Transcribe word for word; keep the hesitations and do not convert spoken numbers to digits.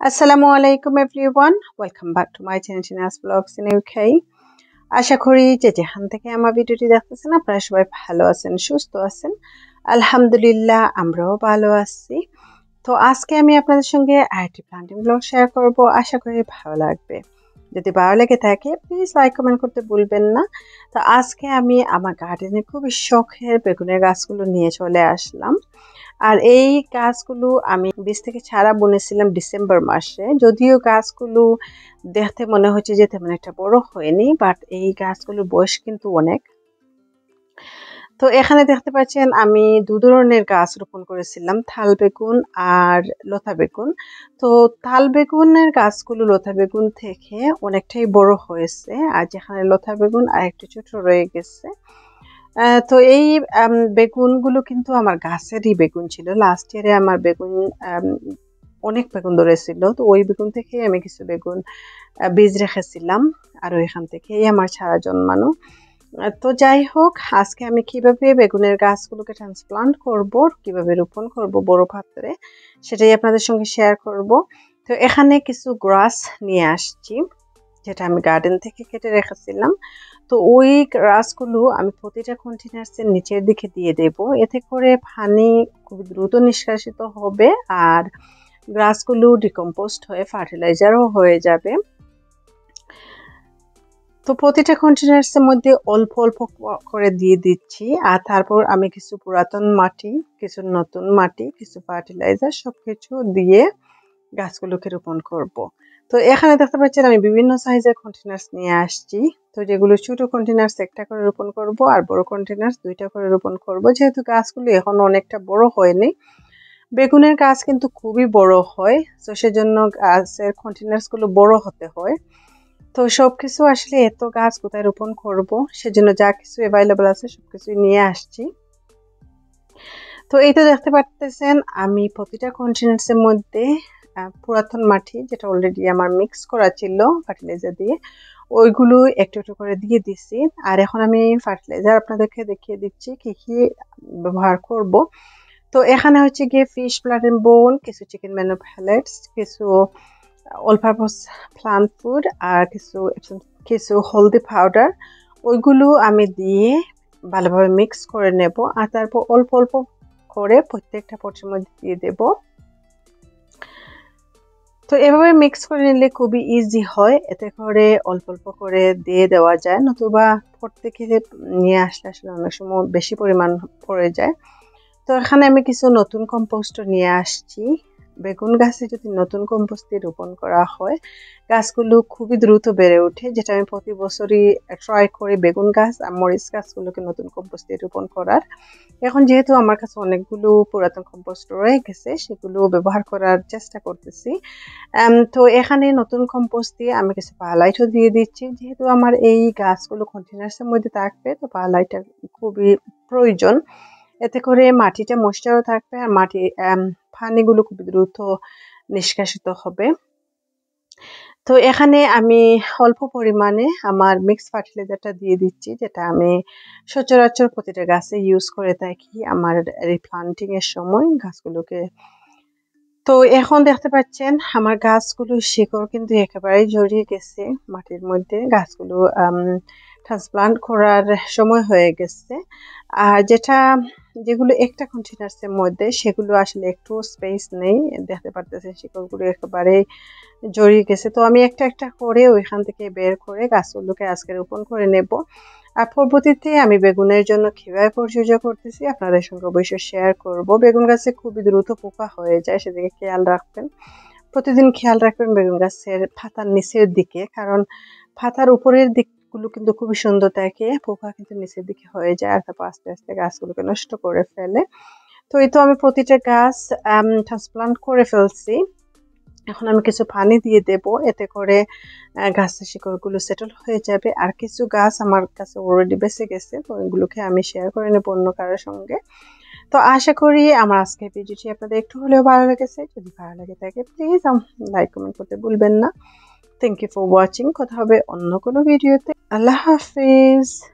আসসালামু আলাইকুম everyone, welcome back to my channel চিনাস ব্লগস ইন ইউকে। আশা করি যে যেখান থেকে আমার ভিডিওটি দেখতেছেন আপনারা সবাই ভালো আছেন, সুস্থ আছেন। আলহামদুলিল্লাহ, আমরাও ভালো আছি। তো আজকে আমি আপনাদের সঙ্গে আরেকটি প্লান্টিং ব্লগ শেয়ার করব, আশা করি ভালো লাগবে। যদি ভালো লেগে থাকে প্লিজ লাইক কমেন্ট করতে ভুলবেন না। তো আজকে আমি আমার গার্ডেনে খুবই শখের বেগুনের গাছগুলো নিয়ে চলে আসলাম। আর এই গাছগুলো আমি বীজ থেকে ছাড়া বুনেছিলাম ডিসেম্বর মাসে। যদিও গাছগুলো দেখতে মনে হচ্ছে যে তেমন একটা বড় হয়নি, বাট এই গাছগুলোর বয়স কিন্তু অনেক। তো এখানে দেখতে পাচ্ছেন আমি দু ধরনের গাছ রোপণ করেছিলাম, থাল বেগুন আর লতা বেগুন। তো থাল বেগুনের গাছগুলো লতা বেগুন থেকে অনেকটাই বড় হয়েছে, আর যেখানে লতা বেগুন আর একটু ছোট রয়ে গেছে। তো এই বেগুনগুলো কিন্তু আমার গাছেরই বেগুন ছিল। লাস্ট ইয়ারে আমার বেগুন অনেক বেগুন ধরেছিল, তো ওই বেগুন থেকে আমি কিছু বেগুন বীজ রেখেছিলাম, আর ওইখান থেকেই আমার ছাড়া জন্মানো। তো যাই হোক, আজকে আমি কিভাবে বেগুনের গাছগুলোকে ট্রান্সপ্লান্ট করব, কিভাবে রোপণ করব বড় পাত্রে, সেটাই আপনাদের সঙ্গে শেয়ার করব। তো এখানে কিছু গ্রাস নিয়ে আসছি যেটা আমি গার্ডেন থেকে কেটে রেখেছিলাম। তো ওই গ্রাসগুলো আমি প্রতিটা কন্টেনার্সের নিচের দিকে দিয়ে দেব, এতে করে পানি খুব দ্রুত নিষ্কাশিত হবে আর গ্রাসগুলো ডিকম্পোস্ট হয়ে ফার্টিলাইজারও হয়ে যাবে। তো প্রতিটা কন্টেনার্সের মধ্যে অল্প অল্প করে দিয়ে দিচ্ছি, আর তারপর আমি কিছু পুরাতন মাটি, কিছু নতুন মাটি, কিছু ফার্টিলাইজার সবকিছু দিয়ে গাছগুলোকে রোপণ করব। তো এখানে দেখতে পাচ্ছেন আমি বিভিন্ন সাইজের কন্টেনার্স নিয়ে আসছি। তো যেগুলো ছোট কন্টেনার্স একটা করে রোপণ করব, আর বড় কন্টেনার্স দুইটা করে রোপণ করব। যেহেতু গাছগুলো এখন অনেকটা বড় হয়নি, বেগুনের গাছ কিন্তু খুবই বড় হয়, তো সেজন্য গাছের কন্টেনার্সগুলো বড় হতে হয়। তো সবকিছু আসলে এত গাছ কোথায় রোপণ করব, সেজন্য যা কিছু অ্যাভেলেবল আছে সবকিছুই নিয়ে আসছি। তো এই তো দেখতে পাচ্ছেন আমি প্রতিটা কন্টেনার্সের মধ্যে পুরাতন মাটি, যেটা অলরেডি আমার মিক্স করা ছিল ফার্টিলাইজার দিয়ে, ওইগুলো একটু একটু করে দিয়ে দিচ্ছি। আর এখন আমি ফার্টিলাইজার আপনাদেরকে দেখিয়ে দিচ্ছি কি কি ব্যবহার করব। তো এখানে হচ্ছে গিয়ে ফিশ ব্লাড এন্ড বোন, কিছু চিকেন ম্যানো প্যালেটস, কিছু অল পারপাস প্লান্ট ফুড, আর কিছু কিছু হলদি পাউডার, ওইগুলো আমি দিয়ে ভালোভাবে মিক্স করে নেব। আর তারপর অল্প অল্প করে প্রত্যেকটা পটের মধ্যে দিয়ে দেব। তো এভাবে মিক্স করে নিলে খুবই ইজি হয়, এতে করে অল্প অল্প করে দিয়ে দেওয়া যায়, নতুবা পট থেকে নিয়ে আসলে আসলে অনেক সময় বেশি পরিমাণ পড়ে যায়। তো এখানে আমি কিছু নতুন কম্পোস্ট নিয়ে আসছি। বেগুন গাছে যদি নতুন কম্পোস্ট দিয়ে রোপণ করা হয়, গাছগুলো খুবই দ্রুত বেড়ে ওঠে, যেটা আমি প্রতি বছরই ট্রাই করি বেগুন গাছ আর মরিচ গাছগুলোকে নতুন কম্পোস্ট দিয়ে রোপণ করার। এখন যেহেতু আমার কাছে অনেকগুলো পুরাতন কম্পোস্ট রয়ে গেছে, সেগুলো ব্যবহার করার চেষ্টা করতেছি। তো এখানে নতুন কম্পোস্ট দিয়ে আমি কিছু পারলাইটও দিয়ে দিচ্ছি, যেহেতু আমার এই গাছগুলো কন্টেনার্সের মধ্যে থাকবে, তো পারলাইটটা খুবই প্রয়োজন। এতে করে মাটিটা ময়েশ্চারও থাকবে আর মাটি পানিগুলো খুব দ্রুত নিষ্কাশিত হবে। তো এখানে আমি অল্প পরিমাণে আমার মিক্স ফার্টিলাইজারটা দিয়ে দিচ্ছি, যেটা আমি সচরাচর প্রতিটা গাছে ইউজ করে থাকি আমার রিপ্লান্টিং এর সময় গাছগুলোকে। তো এখন দেখতে পাচ্ছেন আমার গাছগুলো শিকড় কিন্তু একেবারেই জড়িয়ে গেছে মাটির মধ্যে, গাছগুলো ট্রান্সপ্লান্ট করার সময় হয়ে গেছে। আর যেটা যেগুলো একটা কন্টেনার্সের মধ্যে, সেগুলো আসলে একটু স্পেস নেই, দেখতে পারতেছেন শিকড়গুলো একেবারে জড়িয়ে গেছে। তো আমি একটা একটা করে ওইখান থেকে বের করে গাছগুলোকে আজকে রোপণ করে নেব। আর পরবর্তীতে আমি বেগুনের জন্য কিভাবে পরিচর্যা করতেছি আপনাদের সঙ্গে অবশ্যই শেয়ার করব। বেগুন গাছে খুবই দ্রুত পোকা হয়ে যায়, সেদিকে খেয়াল রাখবেন। প্রতিদিন খেয়াল রাখবেন বেগুন গাছের পাতার নিচের দিকে, কারণ পাতার উপরের দিকগুলো কিন্তু খুবই সুন্দর থাকে, পোকা কিন্তু নিচের দিকে হয়ে যায় আর তারপর আস্তে আস্তে গাছগুলোকে নষ্ট করে ফেলে। তো এই তো আমি প্রতিটা গাছ ট্রান্সপ্লান্ট করে ফেলছি। এখন আমি কিছু পানি দিয়ে দেব, এতে করে গাছের শিকড়গুলো সেটেল হয়ে যাবে। আর কিছু গাছ আমার কাছে অলরেডি বেঁচে গেছে, তো এগুলোকে আমি শেয়ার করে নেব অন্য কারোর সঙ্গে। তো আশা করি আমার আজকের ভিডিওটি আপনাদের একটু হলেও ভালো লেগেছে। যদি ভালো লাগে থাকে প্লিজ লাইক কমেন্ট করতে ভুলবেন না। Thank you for watching. কথা হবে অন্য কোনো ভিডিওতে। আল্লাহ হাফিজ।